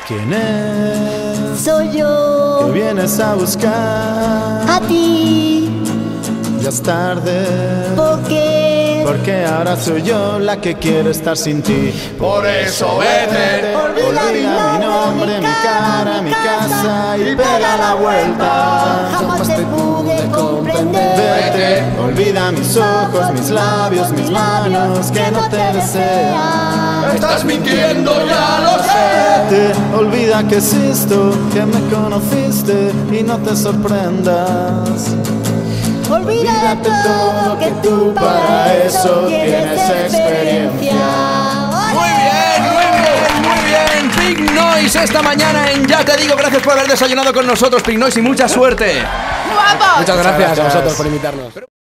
¿Quién es? Soy yo. Que vienes a buscar. A ti. Ya es tarde. ¿Por qué? Porque ahora soy yo la que quiero estar sin ti. Por eso vete. Olvida mi nombre, mi cara, mi casa y pega la vuelta. Jamás te pude comprender. Vete, olvida mis ojos, mis labios, mis manos que no te desean. Estás mintiendo, ya lo sé. Vete, olvida que existo, que me conociste y no te sorprendas. Olvídate todo que tú para eso tienes experiencia. Muy bien, Pink Noise esta mañana en Ya Te Digo. Gracias por haber desayunado con nosotros, Pink Noise, y mucha suerte. Muchas gracias a vosotros por invitarnos.